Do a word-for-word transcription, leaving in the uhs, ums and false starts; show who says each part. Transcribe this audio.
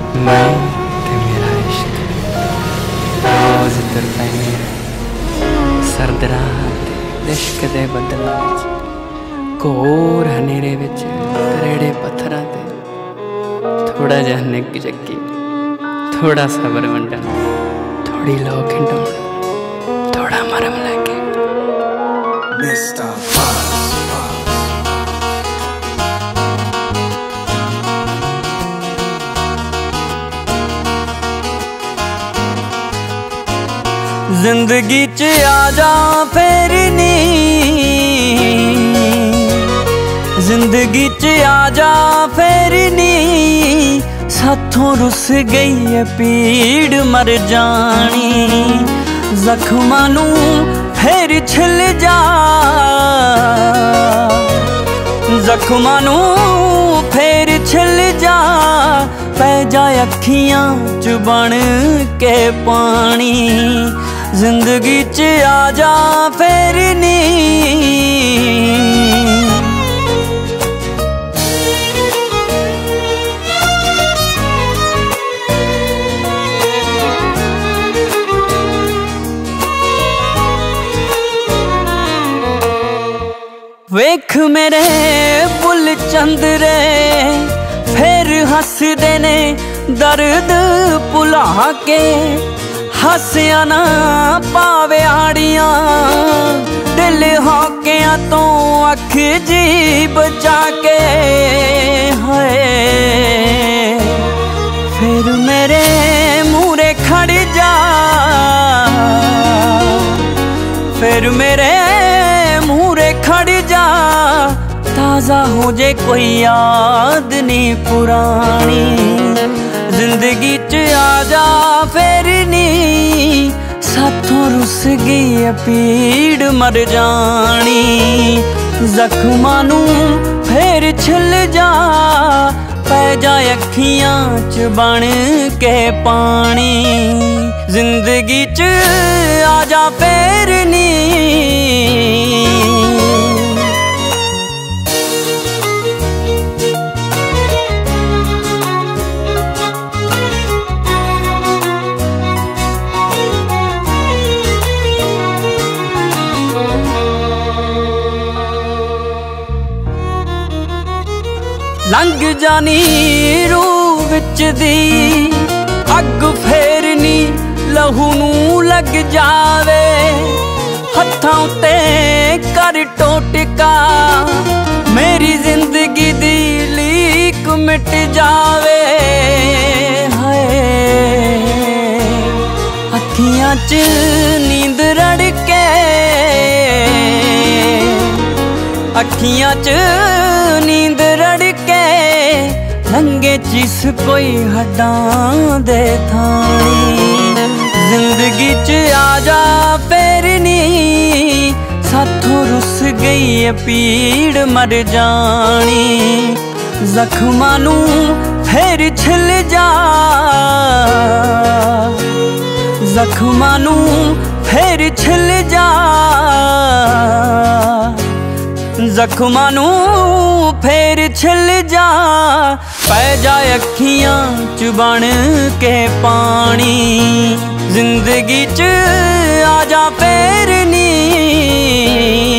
Speaker 1: मैं ते मेरा इश्क रोज तुर पैने सर्द रात लिश्क दे बदलां घोर हनेरे विच करेड़े पत्थरां ते थोड़ा जिहा निग जगी थोड़ा सबर वंडन थोड़ी लो खिंडौण थोड़ा मरम लगे
Speaker 2: जिंदगी च आ जा फिर नी, जिंदगी च आ जा फिर नी, साथों रुस गई है पीड़ मर जानी। जख्मां नू फिर छिल जा, जख्मां नू फिर छिल जा, पै जा अखियां च बन के पानी। जिंदगी च आ जा फिर नी, वेख मेरे बुल चंदरे फिर हसदे ने दर्द भुला के। हसिया ना पावे आड़ियां दिल हौकिया तो अख जी बचा के। हाय फिर मेरे मूरे खड़ जा, फिर मेरे मूरे खड़ जा, ताज़ा हो जे कोई याद नहीं पुरानी। जिंदगी च आ जा फिर नी, साथों रुस गई है पीड़ मर जानी। जख्मां नू फिर छिल जा, पै जा अखियां च बन के पानी। जिंदगी च आ जा फिर नी, लंघ जानी रूह विच दी अग फेरनी, लहू नू लग जावे हत्थां उत्ते कर टोटका। मेरी जिंदगी दी लीक मिट जावे। हाय अखियां च नींद रड़के, अखियां च नींद रड़के, लंगे जिस कोई हड्डां दे थानी। जिंदगी च आ जा फिर नी, साथों रुस गई है पीड़ मर जानी। जख्मां नू फिर छिल जा, जख्मां नू फिर छिल जा, जख्मां नू फिर छिल जा, पै जा अखियां च बन के पानी। जिंदगी च आ जा फिर नी।